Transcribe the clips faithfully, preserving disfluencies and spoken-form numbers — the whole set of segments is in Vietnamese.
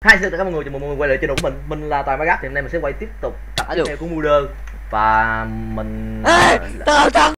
Hi, xin chào tất cả mọi người, chào mừng mọi người quay lại channel của mình. Mình là Toàn Magat, thì hôm nay mình sẽ quay tiếp tục tập tiếp theo của Murder. Và mình Ê, tao tao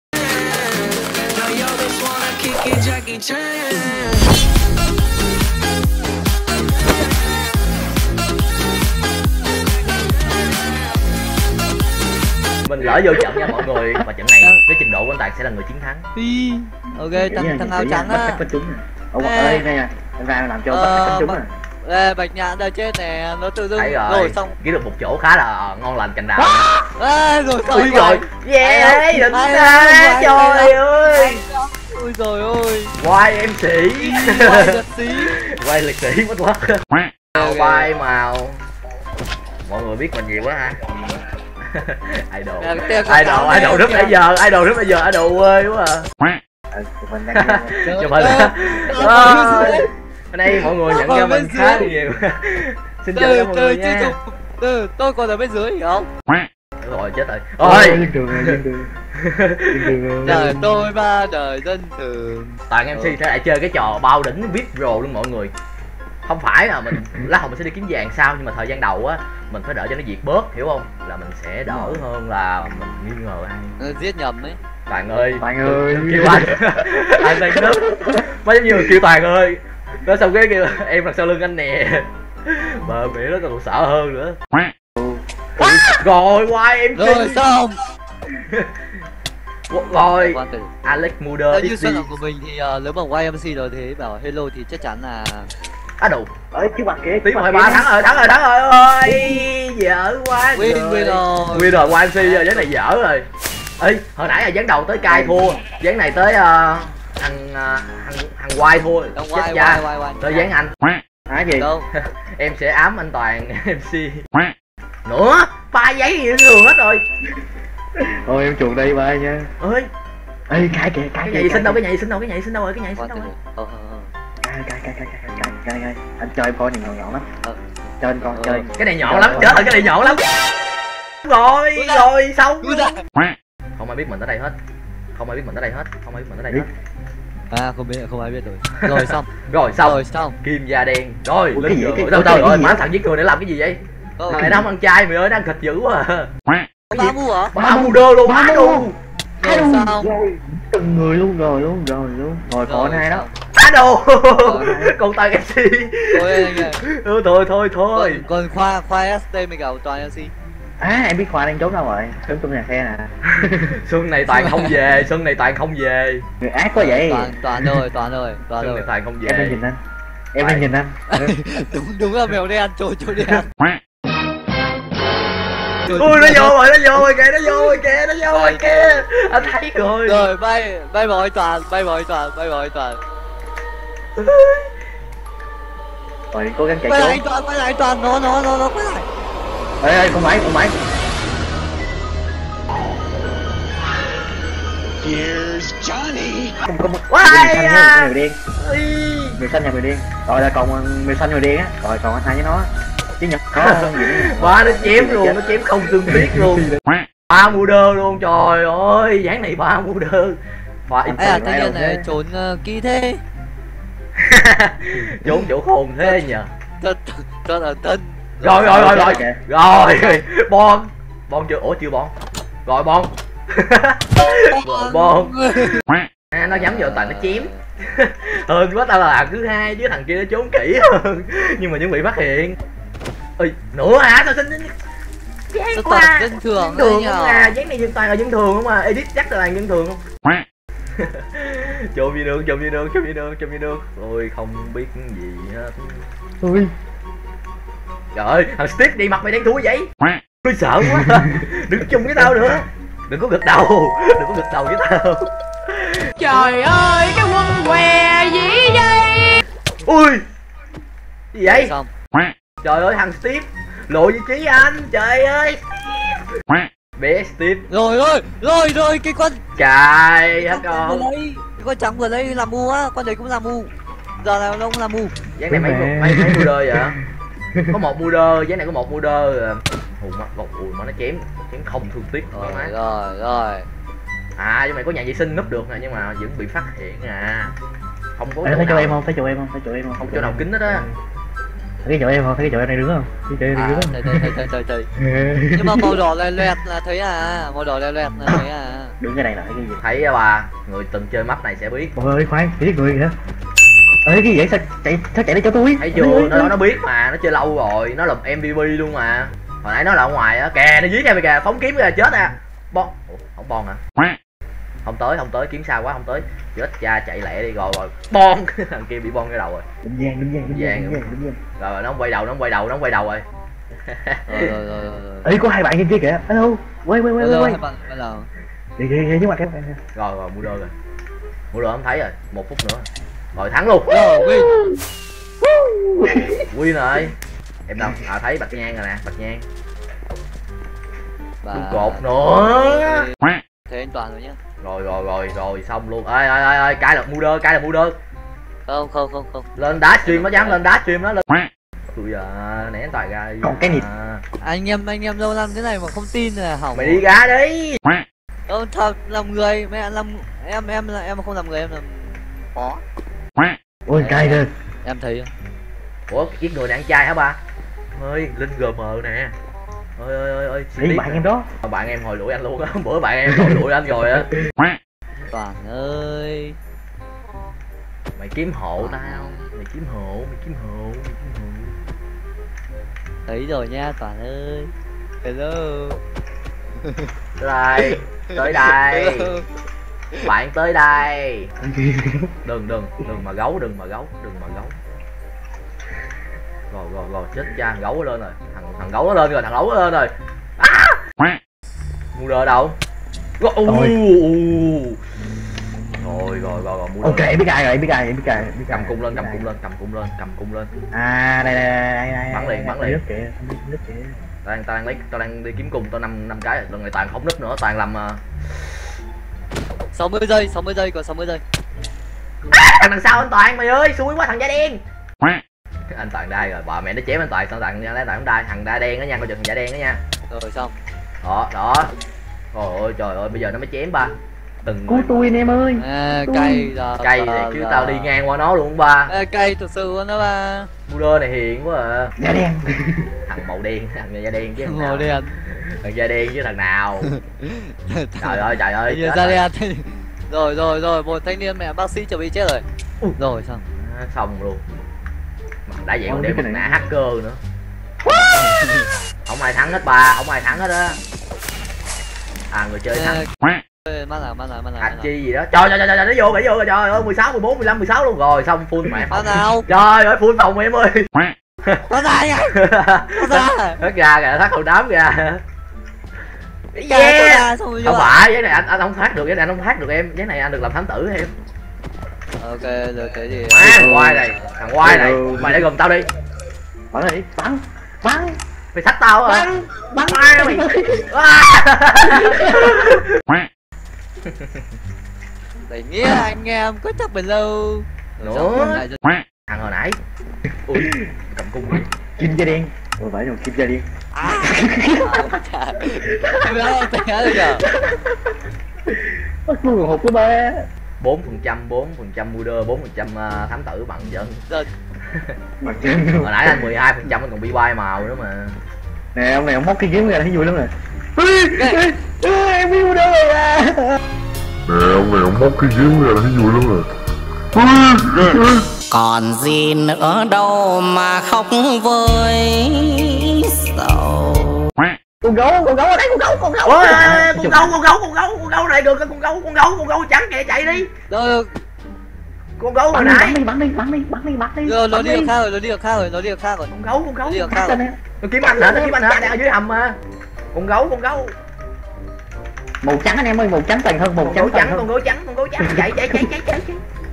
mình lỡ vô trận nha mọi người. Và trận này với trình độ của anh Toàn sẽ là người chiến thắng. ok, thằng thằng áo trắng á. Ông ơi, đây nè, anh Vàng làm cho bắt cánh trúng rồi. Ê, Bạch Nhạn đã chết nè, nó tự dưng rồi xong kiếm được một chỗ khá là ngon lành cành đào. Ê, rồi ui rồi, yeah, đỉnh ra, trời ơi. Ui rồi ơi. Quay em sĩ. Quay liệt sĩ. Quay liệt sĩ mất quá. Quay màu. Mọi người biết mình nhiều quá ha. Idol. Idol, idol rất nãy giờ, idol rất nãy giờ, idol quê quá à. Chụp hình. Ở đây mọi người nhận ra mình khá nhiều. Xin chào các mọi người nha. Từ tôi còn ở bên dưới hiểu không? Đúng rồi, chết rồi. Ôi. Đời tôi ba đời dân thường. Toàn em xê sẽ lại chơi cái trò bao đỉnh vê i pê Pro luôn mọi người. Không phải là mình lát hồi mình sẽ đi kiếm vàng sau, nhưng mà thời gian đầu á mình phải đợi cho nó diệt bớt, hiểu không? Là mình sẽ đỡ hơn là mình nghi ngờ ai. Giết nhầm đấy. Toàn ơi, Toàn ơi, kêu anh. Anh đang nấp. Mấy giống như kêu Toàn ơi. Nó xong cái kêu em đằng sau lưng anh nè. Bờ mẹ nó còn sợ hơn nữa. Rồi quay em rồi xong. Rồi Alex Murder như suy của mình thì uh, nếu mà quay em xê rồi thế bảo hello thì chắc chắn là á đủ ơi chứ mặt kia tiếng mười ba thắng rồi, thắng rồi, thắng rồi ơi, dở quá. Win win rồi, win rồi, quay em xê giờ ván này dở rồi. Ê, hồi nãy là ván đầu tới cai thua, ván này tới uh, thằng uh, thằng thằng quay thua, chết cha. Tới ván anh hả gì em sẽ ám anh Toàn em xê nữa, ba giấy gì thường hết rồi. Thôi em chuột đây ba nha. Ơi ê cái kìa, cái nhảy sinh đâu, cái nhảy sinh đâu, cái nhảy sinh đâu rồi, cái nhảy sinh đâu rồi. Cái cái cái cái cái cái cái anh chơi em coi này nhỏ nhỏ lắm. Chơi anh coi chơi. Cái này nhỏ lắm, chết rồi, cái này nhỏ lắm. Rồi, rồi xong. Không ai biết mình ở đây hết. Không ai biết mình ở đây hết, không ai biết mình ở đây hết. À không biết, không ai biết rồi. Rồi xong. Rồi xong. Rồi xong. Kim da đen. Rồi, lên rồi. Đâu đâu rồi, má thằng giết người để làm cái gì vậy? Thằng này nó không ăn chay mày ơi, nó ăn thịt dữ quá à. Ba mua hả? Ba mua đơ luôn, ba luôn. Rồi xong. Từng người luôn rồi luôn, rồi luôn. Rồi còn hai đó. Á đồ. Con Toàn em xê. Thôi anh ơi. Thôi thôi thôi. Còn khoa khoa ét tê mình gặp Toàn em xê. À em biết Khoa đang trốn đâu rồi, trốn trong nhà xe nè. Xuân này Toàn không về, Xuân này Toàn không về. Người ác quá vậy. Toàn Toàn ơi, Toàn ơi, Toàn Xuân ơi. này Toàn không về. Em đang nhìn anh. Em đang nhìn anh. Đúng đúng là mèo đen, trôi trôi đen. Ui nó vô rồi, nó vô rồi kìa, nó vô rồi kìa, nó vô rồi kìa. Anh thấy rồi. Rồi bay, bay vào Toàn, bay vào Toàn, bay vào Toàn. Rồi cố gắng chạy trốn. Quay lại trốn. Toàn, quay lại Toàn, nó nó nó nó quay lại. Ê ê con máy, con máy. Here's Johnny. Không có một Quay à. người đen. Người xanh nhà người đen. Rồi là còn người xanh người đen á, rồi còn anh hai với nó. Chứ nhật có ba nó chém luôn, nó chém không tương tiếc luôn. Ba mua đơ luôn, trời ơi, dáng này ba mua đơ. Phải Ê à, thanh niên này trốn uh, kỹ thế. Trốn chỗ khôn thế nhờ. Thật thật là tân. Rồi rồi rồi rồi. Rồi, bon. Bon chưa, ủa chưa bon. Rồi bon. Rồi bon. À, nó nhắm vào Toàn nó chém. Hơn quá, tao là làm thứ hai chứ thằng kia nó trốn kỹ hơn. Nhưng mà vẫn bị phát hiện. Ơi, nữa hả? Sao xin dáng quá. Dân thường thường không à, dáng này dân Toàn là dân thường không à, edit chắc là dân thường không? Trộm gì được, trộm gì được, trộm gì được, trộm gì được. Ôi không biết gì hết. Ui. Trời ơi, thằng Steve đi mặt mày đen thúi vậy? Tôi sợ quá. Đừng chung với tao nữa. Đừng có gật đầu, đừng có gật đầu với tao. Trời ơi, cái quân què gì vậy? Ui. Gì vậy? Xong. Trời ơi, thằng Steve lộ vị trí anh, trời ơi. Bé Steve. Rồi rồi, rồi rồi cái con Trời hết con. Cái con trắng vừa lấy làm mù á, con đấy cũng làm mù. Giờ nào nó cũng làm mù. Dáng này mấy mấy mấy mua đơ vậy? Có một mua đơ, dáng này có một mua đơ. Hùn mắt gọc ui mà nó chém, chém không thương tiếc. Rồi rồi rồi. À nhưng mà có nhà vệ sinh núp được nè, nhưng mà vẫn bị phát hiện à. Không có. Ê, phải cho em không? Phải cho em không? Phải cho em không? Không chỗ nào kín hết á. Thấy cái chỗ em không? Thấy cái chỗ em này đứng không? Thấy cái chỗ em này À, đứng không? thấy thấy thấy thấy thấy thấy. Nhưng mà màu đỏ loẹt loẹt là thấy à, màu đỏ loẹt loẹt là thấy à. Đứng cái này là thấy cái gì? Thấy bà, người từng chơi map này sẽ biết. Ôi ơi khoan, biết người kìa. Ê cái gì vậy? Sao chạy sao chạy đi cho tôi? Thấy chưa, nó nó biết mà, nó chơi lâu rồi, nó là em vê pê luôn mà. Hồi nãy nó là ở ngoài á, kìa nó dưới em kìa, phóng kiếm kìa, chết à. Bon, ủa, không bon hả? Không tới, không tới, kiếm sao quá không tới. Chết cha, chạy lẹ đi rồi rồi. Bon, thằng kia bị bon cái đầu rồi. Đúng giang, đúng giang, đúng giang, đúng giang, đúng giang. Rồi nó không quay đầu, nó không quay đầu, nó không quay đầu rồi. Rồi rồi rồi rồi. Ê có hai bạn trên kia kìa. Alo. Quay quay quay Hello, quay. hai bạn bạn nào? Đi đi đi trước mặt em. Rồi rồi mua đơ rồi. Mua đơ không thấy rồi, một phút nữa. Rồi thắng luôn. Rồi, win. Win rồi. Em đâu? À thấy Bạch Nhang rồi nè, Bạch Nhang. Và... Luôn cột nữa. Thế anh Toàn rồi nhá. Rồi rồi rồi rồi xong luôn. Ơi ơi ơi ơi, cái là mua đơ, cái là mua đơ. Không không không không. Lên đá stream nó dám lên đá stream nó lên. Ui giờ né Toàn ra đi. Còn cái nịt. Anh em anh em lâu năm thế này mà không tin là hỏng. Mày đi ra đi. Không thật làm người, mấy anh làm em em là em không làm người em làm khó. Ôi cay rồi. Em thấy không? Ủa giết người này ăn chay hả ba? Ơi Linh giê em nè. Ơi ơi ơi ơi. Đi bạn em đó. Bạn em hồi đuổi anh luôn á. Bữa bạn em hồi đuổi anh rồi á. Toàn ơi. Mày kiếm hộ tao. Mày kiếm hộ, mày kiếm hộ, mày kiếm hộ. Thấy rồi nha Toàn ơi. Hello. Tới đây, tới đây. Bạn tới đây. Đừng đừng đừng mà gấu, đừng mà gấu, đừng mà gấu. Rồi rồi rồi chết cha, gấu lên rồi. Thằng thằng gấu nó lên rồi, thằng gấu nó lên rồi. À! Mua đơ đâu? Rồi rồi rồi rồi mua đơ. Ok em biết ai rồi, em biết ai, em biết ai, biết Cầm cung lên, cầm cung lên, cầm cung lên, cầm cung lên. À đây đây đây đây. Bắn liền, bắn liền. Kìa, nước kìa. Tao đang tao đang lấy tao đang đi kiếm cung, tao năm năm cái, lần này toàn không nứt nữa, toàn làm uh... sáu mươi giây, sáu mươi giây còn sáu mươi giây. À, thằng đằng sau anh Toàn mày ơi, xui quá thằng da đen. Anh Toàn đai rồi, bà mẹ nó chém anh Toàn, sao Toàn lấy Toàn đai, thằng da đen đó nha, coi chừng thằng da đen đó nha. Rồi xong. Đó, đó. Trời ơi trời ơi, bây giờ nó mới chém ba. Từng Cứu tôi anh em ơi. À, cay giờ. cây thì cứ tao đi ngang qua nó luôn ba. À, cay thực sự luôn đó ba. Mua đơ này hiền quá à. Da đen. Thằng màu đen, thằng da đen chứ. Màu đen. Thằng da đen chứ thằng nào. Trời ơi trời ơi. Giờ da đen. Rồi rồi rồi, một thanh niên mẹ bác sĩ chuẩn bị chết rồi. Rồi xong. À, xong luôn. Mà đã vậy còn đeo mặt nạ hacker nữa. Không ai thắng hết ba, không ai thắng hết á. À người chơi thắng. Má nào má nào má nào. Hạt chi gì đó. Trời trời trời trời nó vô bảy vô rồi trời ơi, mười sáu, mười bốn, mười lăm, mười sáu luôn rồi, xong full mẹ Má phòng. nào. Trời ơi full phòng em ơi. Má ra nha. Má ra. Hết ra kìa, thoát hậu đám kìa. Yeah. Không phải, cái này anh anh không thoát được, cái này anh không thoát được em, cái này anh được làm thám tử em. Ok, được cái gì? Má thằng quai này, thằng quai này, mày để gồm tao đi. Bắn đi, bắn, bắn. Mày thách tao hả? Bắn, bắn mày. Để nghĩa anh em có chấp bình lâu. Nữa. Thằng hồi nãy. Ui, cầm cung đi. Kim da đen. Ôi phải rồi, kim da đen. À. Em nói té rồi giờ. Bắt luôn còn hụt cái ba. bốn phần trăm, bốn phần trăm mua đơ, bốn phần trăm thám tử bằng dân. Rồi. Bằng chân. Hồi nãy anh mười hai phần trăm anh còn bị bay màu nữa mà. Nè ông này ông móc cái kiếm ra thấy vui lắm nè. Em biết mua đơ rồi à. Nè ông này ông móc cái kiếm ra thấy vui lắm nè. Còn gì nữa đâu mà khóc với sầu. Con gấu, con gấu ở đây, con gấu, con gấu. Ôi, con gấu, con gấu, con gấu, con gấu này được, con gấu, con gấu, con gấu trắng kìa, chạy đi. Rồi. Con gấu hồi Bắn nãy. đi, bắn đi, bắn đi, bắn đi, bắn đi. Rồi nó đi được khác rồi, nó đi được khác rồi, nó đi được khác rồi. Con gấu, con gấu. Đi được khác rồi. Nó kiếm anh hả? Nó kiếm anh hả? Đang ở dưới hầm mà. Con gấu, con gấu. Màu trắng anh em ơi, màu trắng toàn thân, màu Con trắng gấu trắng, toàn con thân. gấu trắng, con gấu trắng. Chạy, chạy, chạy, chạy, chạy.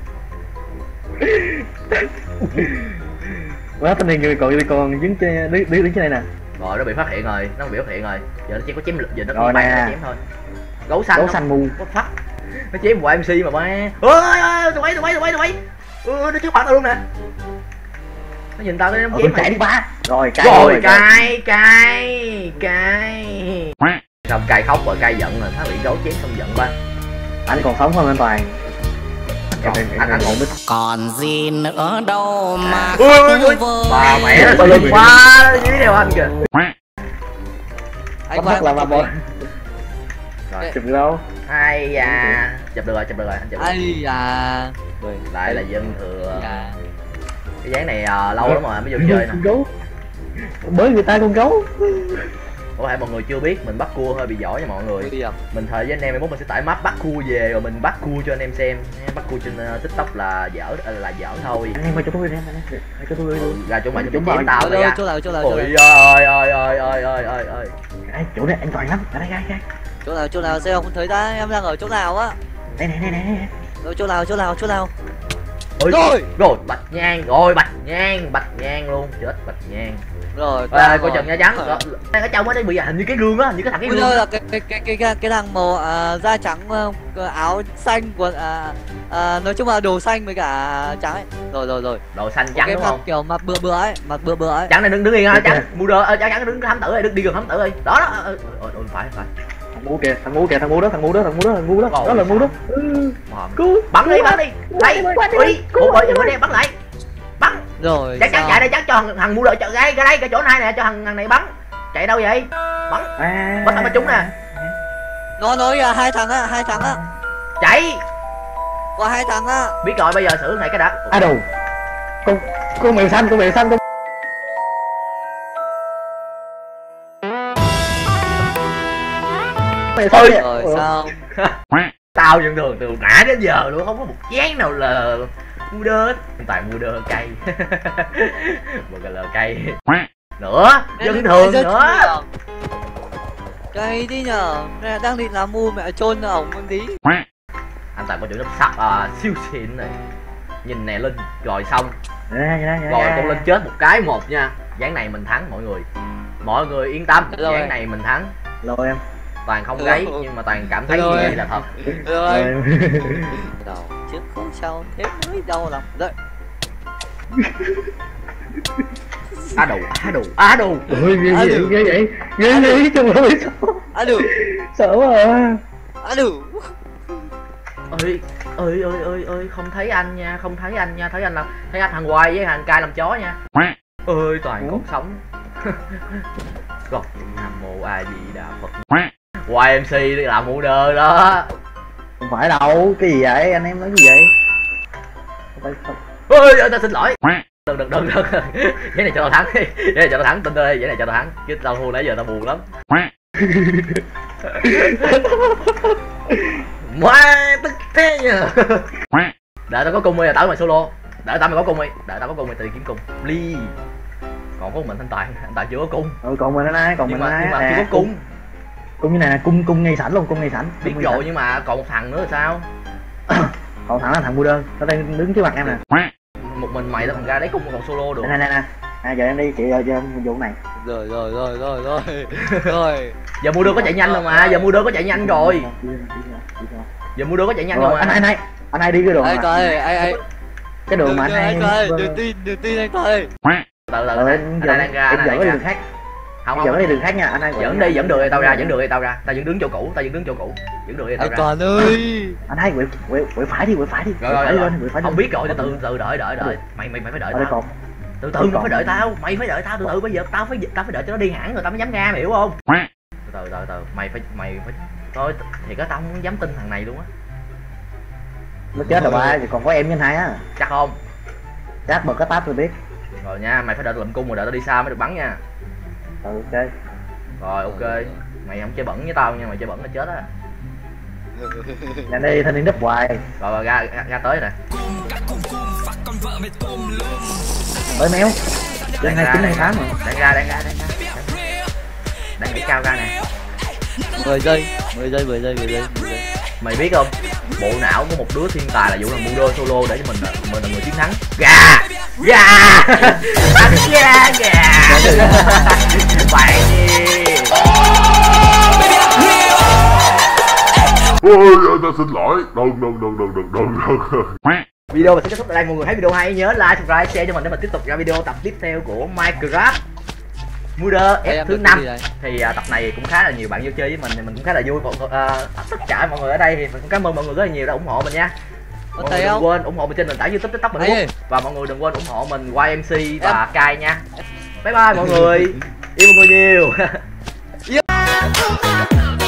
Quá tên này người còn còn đứng trên đứng đứng trên đây nè. Rồi nó bị phát hiện rồi, nó bị phát hiện rồi. Giờ nó chỉ có chém lực, giờ nó Rồi bay nè. nó chém thôi. Gấu xanh. Gấu xanh mù. What fuck? Nó chém một em xê mà ba. Ôi ơi, tụi bay, tụi bay, tụi bay, tụi bay. Ừ, nó trước mặt tao luôn nè. Nó nhìn tao nó Ờ, chém chạy mày. đi ba. Rồi cay. Rồi cay, cay, cay. Xong cay khóc rồi, cay giận rồi, nó bị gấu chém xong giận ba. Anh còn sống không anh Toàn? Còn anh anh mít. Còn gì nữa đâu mà ui khóc ui ui với. bà mẹ nó lưng quá dưới đeo anh kìa. Anh Bắt là mà bò. Rồi Chụp được đâu? ai da chụp được rồi chụp được rồi anh chụp được. ai à Lại là dân thừa. à. Cái dáng này uh, lâu lắm rồi anh mới vô chơi nè. Con gấu. Mới người ta con gấu. Có thể mọi người chưa biết mình bắt cua hơi bị giỏi nha mọi người. Đi à? Mình thời với anh em mai mốt mình sẽ tải map bắt cua về rồi mình bắt cua cho anh em xem. Bắt cua trên uh, TikTok là dở là dở thôi. Anh em ơi cho tôi đi em, anh em cho tôi đi. Ừ, ra chỗ mày chỗ Chỗ chém tao Đâu, rồi đâu, à. chỗ nào chỗ nào chỗ Ôi nào ơi ơi ơi ơi ơi ơi ơi. Đây, chỗ này an toàn lắm. Ở đây gai gai. chỗ nào chỗ nào xem không thấy ta, em đang ở chỗ nào á? Đây này này này. Đâu, chỗ nào chỗ nào chỗ nào? Ôi Rồi. rồi bạch nhang rồi bạch nhang bạch nhang luôn chết bạch nhang. Rồi Ê coi chừng nha trắng. Rồi, ở trong ở đây bị hình như cái gương á, hình như cái thằng cái bây gương. giờ là cái cái cái cái cái, cái thằng màu à, da trắng à, áo xanh quần à, à, nói chung là đồ xanh với cả trắng ấy. Rồi rồi rồi. Đồ xanh trắng Cái đúng mặt không? kiểu mặt bừa bừa ấy, mặt bừa bừa ấy. Trắng này đứng đứng yên ha trắng. Mua đồ ờ, trắng trắng đứng thám tử ơi, đứng đi gần thám tử ơi. Đó đó. Ôi ôi phải phải. Thằng ngu kìa, thằng ngu kìa, thằng ngu đó, thằng ngu đó, thằng ngu đó, thằng ngu đó. Rồi, Đó là ngu đó. Cứu. Bắn đi bắn đi. Đây. Ui, ôi ôi đừng bắn lại. Bắn. Rồi. Chắc chắn chạy đây chắc cho thằng, thằng mua đồ chạy ngay cái đây cái chỗ này nè cho thằng thằng này bắn. Chạy đâu vậy? Bắn. À. Bắn thằng mà trúng nè. Nó nói là hai thằng á, hai thằng á. Chạy. Có hai thằng á. Biết rồi bây giờ xử này cái đã. À đầu. Con con mèo xanh, con mèo xanh con. Mèo xanh. Ôi. Rồi sao? Tao vẫn thường từ nãy đến giờ luôn không có một chén nào là mua đơ. Toàn mua đơ cây. Một cái lờ cây. Nữa, dân thường nữa. Cây đi nhờ. Mẹ đang định làm mua mẹ chôn ổng con tí. Anh Toàn có chữ lớp sắt à, siêu xịn này. Nhìn nè Linh rồi xong. Rồi con Linh chết một cái một nha. Ván này mình thắng mọi người. Mọi người yên tâm, ván này mình thắng. Lô em. Toàn không gáy nhưng mà Toàn cảm thấy như vậy là thật. Rồi. Đầu trước không sau thế mới đau lòng. Đấy. Á đủ, á đủ, á đủ. Ôi ghê vậy, ghê vậy. Ghê vậy chung ơi sao? À đủ. Sợ quá à. À đủ. Ơi, ơi ơi ơi ơi không thấy anh nha, không thấy anh nha, thấy anh là thấy anh thằng Hoài với thằng Cai làm chó nha. Ơi Toàn còn sống. Còn Nam Mô A Di Đà Phật. Hoài em xê đi làm mũ đơ đó. Không phải đâu, cái gì vậy? Anh em nói gì vậy? Không phải không. Ôi, tao xin lỗi. Đừng đừng đừng đừng. Cái này cho tao thắng đi. Cái này cho tao thắng, tin tôi, cái này cho tao thắng. Chứ tao thua nãy giờ tao buồn lắm. Má tức thế nhờ. Đợi tao có cung đi, tao mày solo. Đợi tao mày có cung đi, đợi tao có cung mày tự kiếm cung. Ly. Còn có mình anh Toàn, anh Toàn chưa có cung. Ừ, còn mình ai, còn Nhưng mình mà ai. nhưng mà chưa có cung. Cung như này nè, cung cung ngay sẵn luôn, cung ngay sẵn. Biết rồi nhưng mà còn một thằng nữa là sao? Còn thằng là thằng mua đơn, nó đang đứng trước mặt em nè. Một mình mày tao còn ra đấy cung còn solo được. Nè nè nè. À giờ em đi, chị giờ giờ vụ này. Rồi rồi rồi rồi rồi. Rồi. Giờ mua đơn có chạy nhanh rồi mà, giờ mua đơn có chạy nhanh rồi. Giờ mua đơn có chạy nhanh rồi mà. Anh anh anh anh ai đi cái đường Ai mà. coi, ai ai. Cái đường mà anh hay. Anh coi, đừng tin, đừng tin anh coi. Từ từ Ờ, anh giờ đang ra, em anh dẫn đang cái ra. đường khác. Không Dẫn không. cái đường khác nha, anh ai. Dẫn đi, dẫn đường đi tao ra, dẫn đường đi tao ra. Tao vẫn đứng chỗ cũ, tao vẫn đứng chỗ cũ. Dẫn đường đi tao Anh ra. còn ơi. Anh hai quẹo quẹo quẹo phải đi, quẹo phải đi. Rồi rồi rồi. Quẹo phải Không biết rồi, từ từ từ đợi đợi đợi. Mày mày mày phải đợi Ở đây tao. còn. Từ từ mày phải đợi tao, mày phải đợi tao từ từ bây giờ tao phải tao phải đợi cho nó đi hẳn rồi tao mới dám ra mày hiểu không? Từ từ từ từ mày phải mày phải thôi thì có tao không dám tin thằng này luôn á. Nó chết rồi ba, thì còn có em với anh hai á. Chắc không? Chắc bật cái tab tôi biết. Rồi nha, mày phải đợi lụm cung rồi đợi tao đi xa mới được bắn nha. Ừ, ok. Rồi ok. Mày không chơi bẩn với tao nha, mày chơi bẩn là chết á. Nhanh đi, thanh niên đúp hoài. Rồi, rồi ra, ra ra tới nè. Tới méo. Lên hai chín hai tám rồi. Đang ra, đang ra, đang ra. Đang nhảy cao ra nè. mười giây, mười giây, mười giây, mười giây, mười giây. Mày biết không? Bộ não của một đứa thiên tài là vụ là mua đôi solo để cho mình là mình là người chiến thắng. Gà! Gà! Anh gà gà! Bạn gì? Ôi, tao xin lỗi. Đừng, đừng, đừng, đừng, đừng, đừng, đừng. Video mình sẽ kết thúc tại đây. Mọi người thấy video hay nhớ like, subscribe, share cho mình để mình tiếp tục ra video tập tiếp theo của Minecraft Murder F thứ năm. Thì uh, tập này cũng khá là nhiều bạn vô chơi với mình thì mình cũng khá là vui. Uh, tất cả mọi người ở đây thì mình cũng cảm ơn mọi người rất là nhiều đã ủng hộ mình nha. Có Mọi thấy người đừng không? quên ủng hộ mình trên nền tảng YouTube, TikTok và Đấy. Facebook. Và mọi người đừng quên ủng hộ mình Y M C và Kai nha. Bye bye mọi người. Yêu mọi người nhiều.